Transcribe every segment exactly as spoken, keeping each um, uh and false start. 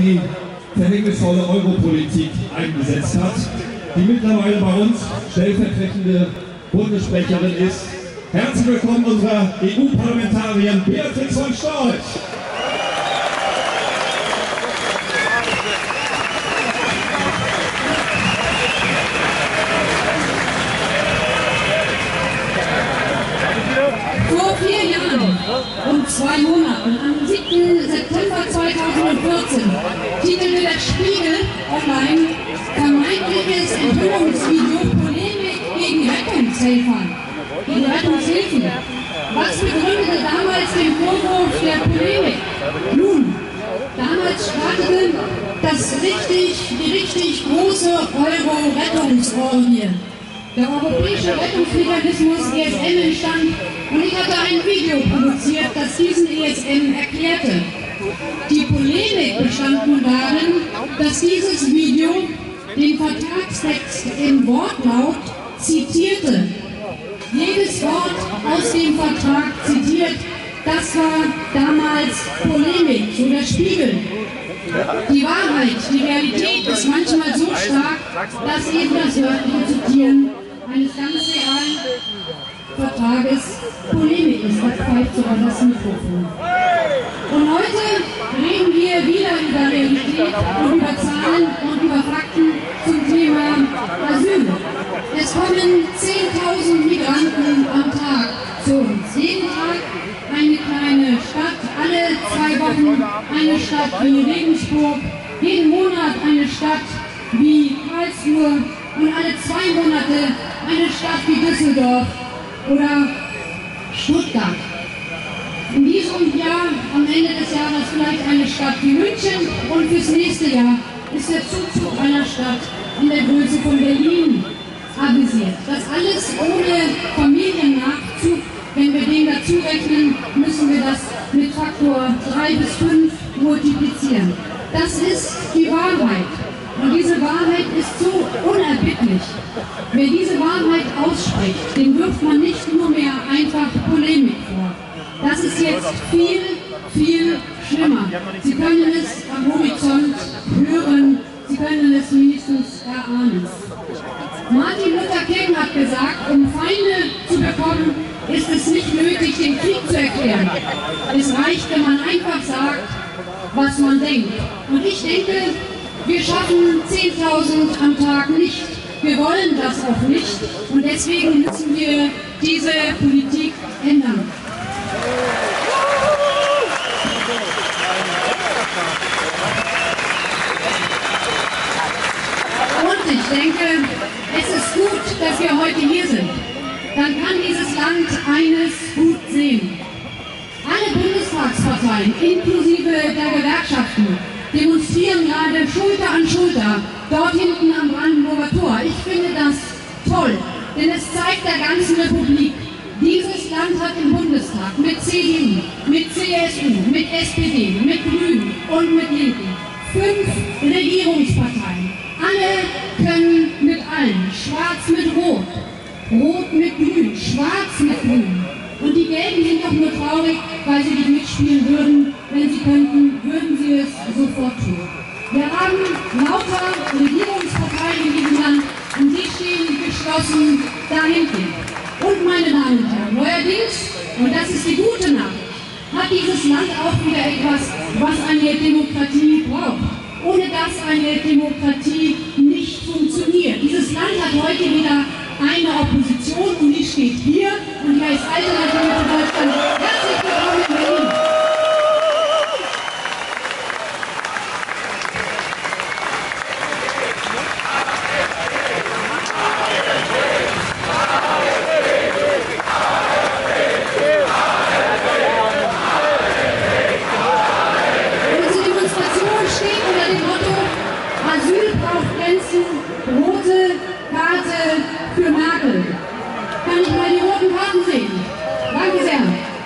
die verhängnisvolle Europolitik eingesetzt hat, die mittlerweile bei uns stellvertretende Bundessprecherin ist. Herzlich willkommen unserer E U-Parlamentarierin Beatrix von Storch. Vor vier Jahren und zwei Monaten, am siebten September zweitausendvierzehn, titelte der Spiegel online vermeintliches Enthüllungsvideo Polemik gegen Rettungshelfer. Gegen Rettungshilfen. Was begründete damals den Vorwurf der Polemik? Nun, damals startete das richtig, die richtig große Euro-Rettungsorgie. Der europäische Rettungsmechanismus E S M entstand und ich hatte ein Video produziert, das diesen E S M erklärte. Die Polemik bestand nun darin, dass dieses Video den Vertragstext im Wortlaut zitierte. Jedes Wort aus dem Vertrag zitiert, das war damals Polemik, so der Spiegel. Die Wahrheit, die Realität ist manchmal so stark, dass eben das wörtliche Zitieren eines ganz realen Vertrages Polemik ist. Das pfeift sogar das Mikrofon. Und heute reden wir wieder über Realität und über Zahlen und über Fakten zum Thema Asyl. Es kommen zehntausend Migranten am Tag zu uns. Jeden Tag eine kleine Stadt, alle zwei Wochen eine Stadt wie Regensburg, jeden Monat eine Stadt wie Karlsruhe und alle zwei Monate eine Stadt wie Düsseldorf oder Stuttgart. In diesem Jahr, am Ende des Jahres, vielleicht eine Stadt wie München und fürs nächste Jahr ist der Zuzug einer Stadt in der Größe von Berlin avisiert. Das alles ohne Familiennachzug. Wenn wir den dazu rechnen, müssen wir das mit Faktor drei bis fünf multiplizieren. Das ist die Wahrheit. Und diese Wahrheit ist so unerbittlich. Wer diese Wahrheit ausspricht, dem wirft man nicht nur mehr einfach Polemik vor. Das ist jetzt viel, viel schlimmer. Sie können es am Horizont hören, Sie können es wenigstens erahnen. Martin Luther King hat gesagt, um Feinde zu bekommen, ist es nicht nötig, den Krieg zu erklären. Es reicht, wenn man einfach sagt, was man denkt. Und ich denke, wir schaffen zehntausend am Tag nicht. Wir wollen das auch nicht. Und deswegen müssen wir diese Politik ändern. Und ich denke, es ist gut, dass wir heute hier sind. Dann kann dieses Land eines gut sehen. Alle Bundestagsparteien, inklusive der Gewerkschaften, demonstrieren gerade Schulter an Schulter, dort hinten am Brandenburger Tor. Ich finde das toll, denn es zeigt der ganzen Republik, dieses Land hat im Bundestag mit C D U, mit C S U, mit S P D, mit Grünen und mit Linken fünf Regierungsparteien. Alle können mit allen, schwarz mit rot, rot mit grün, schwarz mit grün. Und die Gelben sind doch nur traurig, weil sie nicht mitspielen würden. Wenn sie könnten, würden sie es sofort tun. Wir haben lauter Regierungsparteien in diesem Land und die stehen geschlossen dahinter. Und meine Damen und Herren, neuerdings, und das ist die gute Nachricht, hat dieses Land auch wieder etwas, was eine Demokratie braucht. Ohne das eine Demokratie nicht funktioniert. Dieses Land hat heute wieder eine Opposition und die steht hier und die heißt Alternative für Deutschland. Herzlich willkommen in Berlin. Unsere Demonstration steht unter dem Motto: Asyl braucht Grenzen, rote Karte für Merkel. Kann ich mal die roten Karten sehen? Danke sehr.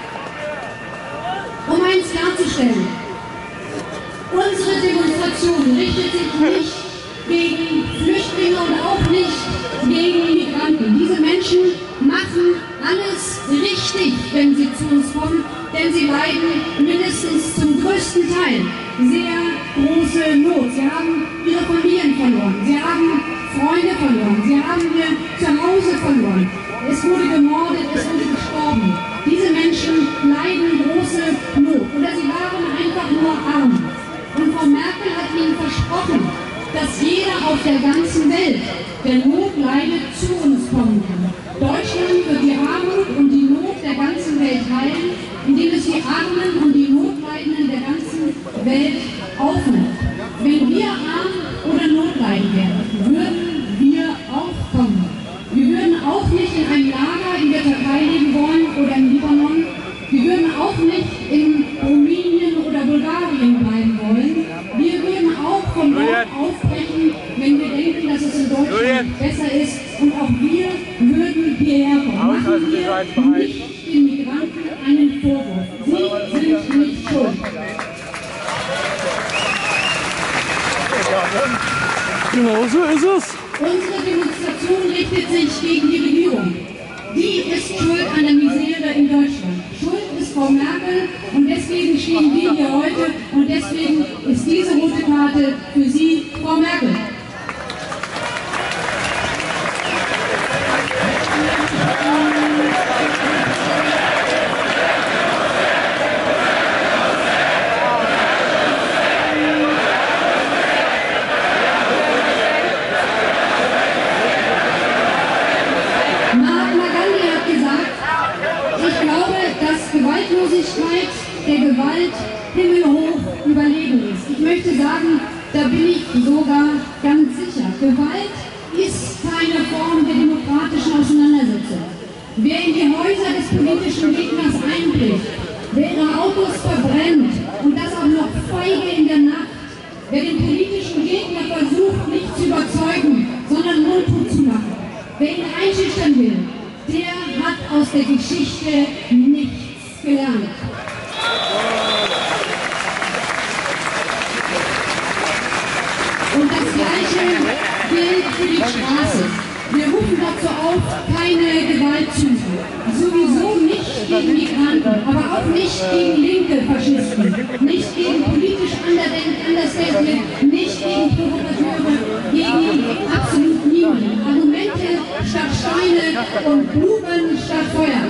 Um eins klarzustellen, unsere Demonstration richtet sich nicht gegen Flüchtlinge und auch nicht gegen Migranten. Diese Menschen machen alles richtig, wenn sie zu uns kommen, denn sie leiden mindestens zum größten Teil sehr große Not. Sie haben ihre Familien verloren, sie haben Freunde verloren, sie haben ihr Zuhause verloren. Es wurde gemordet, es wurde gestorben. Diese Menschen leiden große Not. Oder sie waren einfach nur arm. Und Frau Merkel hat ihnen versprochen, dass jeder auf der ganzen Welt, der Not leidet, zu uns kommen kann. Deutschland wird die Armut und die Not der ganzen Welt heilen, indem es die Armen und die Notleidenden der ganzen Welt aufnimmt. Wenn wir arm oder notleidend wären, würden wir auch kommen. Wir würden auch nicht in einem Lager in der Türkei leben wollen oder im Libanon. Wir würden auch nicht in Rumänien oder Bulgarien bleiben wollen. Wir würden auch von dort aufbrechen, wenn wir denken, dass es in Deutschland besser ist. Und auch wir würden hierher kommen. Machen wir nicht den Migranten einen Vorwurf. Sie sind nicht schuld. Genau so ist es. Unsere Demonstration richtet sich gegen die Regierung. Die ist schuld an der Misere in Deutschland. Schuld ist Frau Merkel und deswegen stehen wir hier heute und deswegen ist diese rote Karte für Sie, Frau Merkel. Gewaltlosigkeit der Gewalt himmelhoch überlegen ist. Ich möchte sagen, da bin ich sogar ganz sicher. Gewalt ist keine Form der demokratischen Auseinandersetzung. Wer in die Häuser des politischen Gegners einbricht, wer ihre Autos verbrennt und das auch noch feige in der Nacht, wer den politischen Gegner versucht, nicht zu überzeugen, sondern mundtot zu machen, wer ihn einschüchtern will, der hat aus der Geschichte nichts gelernt. Und das Gleiche gilt für die Straße. Wir rufen dazu auf, keine Gewalt zu üben. Sowieso nicht gegen Migranten, aber auch nicht gegen linke Faschisten, nicht gegen politisch Andersdenkende, nicht gegen Provokateure, gegen absolut niemanden. Argumente statt Steine und Blumen statt Feuer.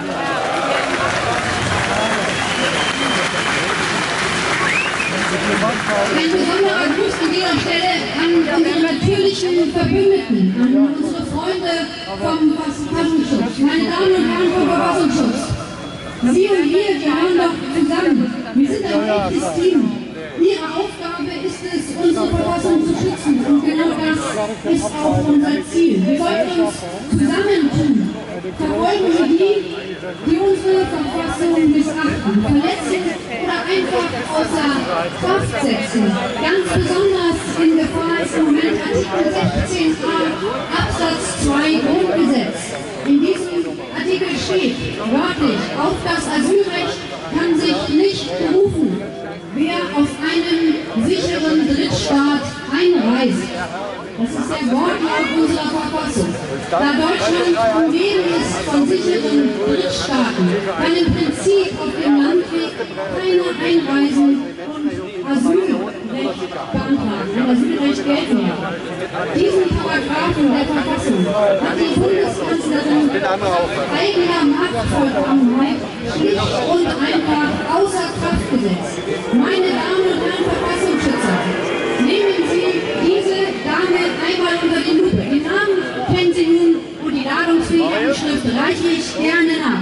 Ein besonderer Gruß an dieser Stelle an unsere natürlichen Verbündeten, an unsere Freunde vom Verfassungsschutz. Meine Damen und Herren vom Verfassungsschutz, Sie und wir gehören doch zusammen. Wir sind ein echtes Team. Ihre Aufgabe ist es, unsere Verfassung zu schützen. Und genau das ist auch unser Ziel. Wir sollten uns zusammentun. Verfolgen wir die, die unsere Verfassung missachten, verletzen oder einfach außer Kraft setzen. Ganz besonders in Gefahr ist im Moment Artikel sechzehn a Absatz zwei Grundgesetz. In diesem Artikel steht wörtlich, auf das Asylrecht kann sich nicht berufen, wer aus einem sicheren Drittstaat einreist. Das ist der Wortlaut unserer Verfassung. Da Deutschland umgeben ist von sicheren Drittstaaten, kann im Prinzip auf dem Landweg keiner einreisen und Asylrecht beantragen und Asylrecht gelten lassen. Diesen Paragraphen der Verfassung hat die Bundeskanzlerin eigener Machtvollkommenheit schlicht und einfach außer Kraft gesetzt. Meine Damen und Herren Verfassungsschützer, nehmen Sie diese Dame einmal unter die Lupe. Den Namen kennen Sie nun und die ladungsfähige Anschrift reiche ich gerne nach.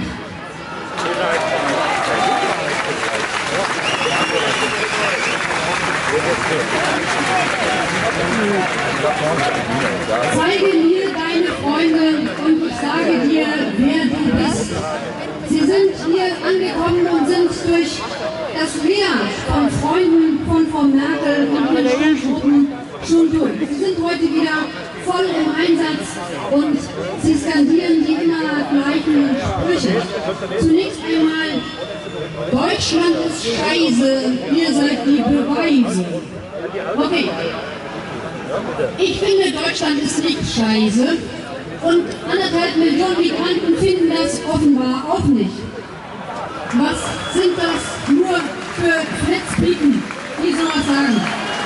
Zeige mir deine Freunde und ich sage dir, wer du bist. Sie sind hier angekommen und sind durch das Meer von Freunden von Frau Merkel und ihren Sturmtruppen schon durch. Sie sind heute wieder voll im Einsatz und sie skandieren die immer gleichen Sprüche. Zunächst einmal, Deutschland ist scheiße, ihr seid die Beweise. Okay, ich finde, Deutschland ist nicht scheiße und anderthalb Millionen Migranten finden das offenbar auch nicht. Was sind das nur für Flitzpiepen? die sowas sagen.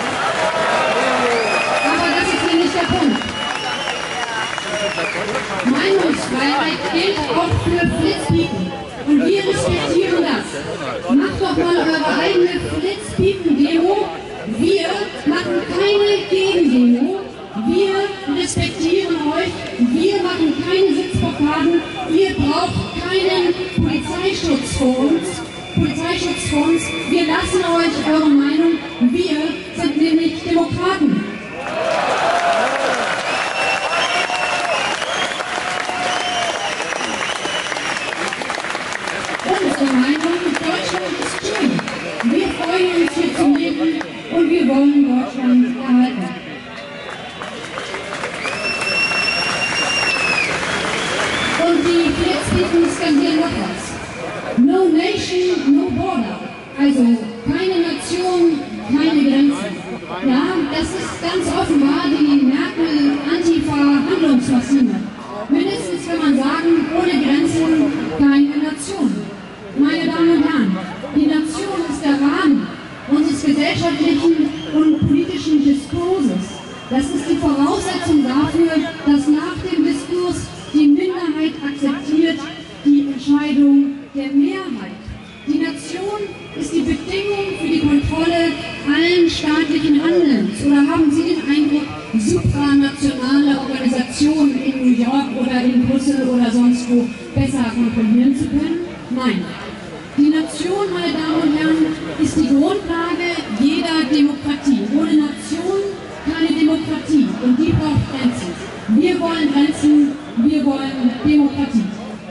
Aber das ist hier nicht der Punkt. Meinungsfreiheit gilt auch für Flitzpiepen. Und wir respektieren das. Macht doch mal eure eigene Flitzpiepen-Demo. Wir machen keine Gegendemo. Wir respektieren euch. Wir machen keine Sitzblockaden. Ihr braucht keinen Polizeischutz vor uns. Polizeischutz vor uns. Wir lassen euch eure Meinung. Wir sind nämlich Demokraten. Unsere Meinung, Deutschland ist schön. Wir freuen uns hier zu leben und wir wollen Deutschland erhalten. Und die Flitzpiepen skandieren noch was. No nation, no border. Also keine Nation, keine Grenzen. Ja, das ist ganz offenbar die Merkel-Antifa-Handlungsmaschine. Mindestens kann man sagen, ohne Grenzen keine Nation. Meine Damen und Herren, die Nation ist der Rahmen unseres gesellschaftlichen und politischen Diskurses. Das ist die Voraussetzung dafür, dass nach dem Diskurs die Minderheit akzeptiert die Entscheidung der Mehrheit. Die Nation ist die Bedingung für die Kontrolle allen staatlichen Handelns. Oder haben Sie den Eindruck, supranationale Organisationen in New York oder in Brüssel oder sonst wo besser kontrollieren zu können? Nein. Die Nation, meine Damen und Herren, ist die Grundlage jeder Demokratie. Ohne Nation keine Demokratie. Und die braucht Grenzen. Wir wollen Grenzen, wir wollen Demokratie.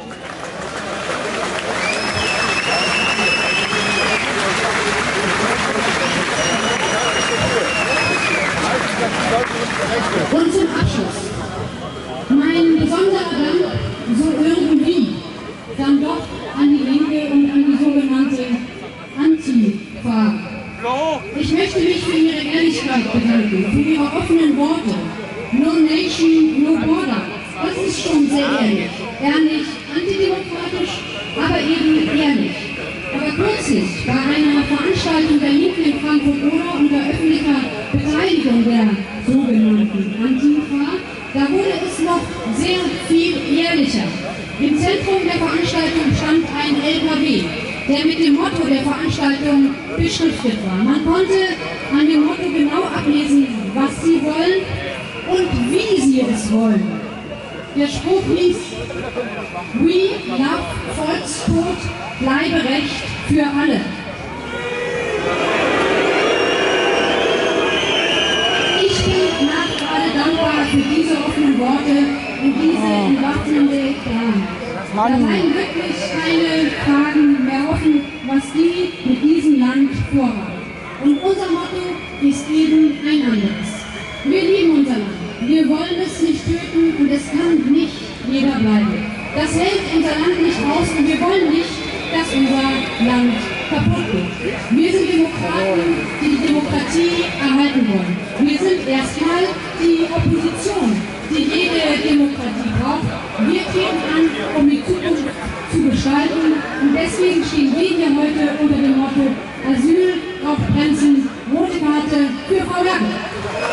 Und zum Abschluss. Mein besonderer Dank, so irgendwie, dann doch an die Linke und an die sogenannte Antifa. Ich möchte mich für Ihre Ehrlichkeit bedanken, für Ihre offenen Worte. No nation, no border. Das ist schon sehr ehrlich. Ehrlich, antidemokratisch, aber eben ehrlich. Aber kürzlich bei einer Veranstaltung der Linken in Frankfurt-Oder unter öffentlicher Beteiligung der sogenannten Antifa, da wurde es noch sehr viel ehrlicher. Im Zentrum der Veranstaltung stand ein L K W, der mit dem Motto der Veranstaltung beschriftet war. Man konnte an dem Motto genau ablesen, was sie wollen und wie sie es wollen. Der Spruch hieß: We love Volkstod, bleibe Recht für alle. Ich bin nachgerade dankbar für diese offenen Worte und diese entwaffnende Klarheit. Da seien wirklich keine Fragen mehr offen, was die mit diesem Land vorhaben. Und unser Motto ist eben ein anderes. Wir lieben unser Land. Wir wollen es nicht töten und es kann nicht jeder bleiben. Das hält unser Land nicht aus und wir wollen nicht, dass unser Land kaputt geht. Wir sind Demokraten, die die Demokratie erhalten wollen. Wir sind erstmal die Opposition, die jede Demokratie braucht. Wir treten an, um die Zukunft zu gestalten und deswegen stehen wir hier heute unter dem Motto Asyl auf Grenzen, rote Karte für Frau Merkel.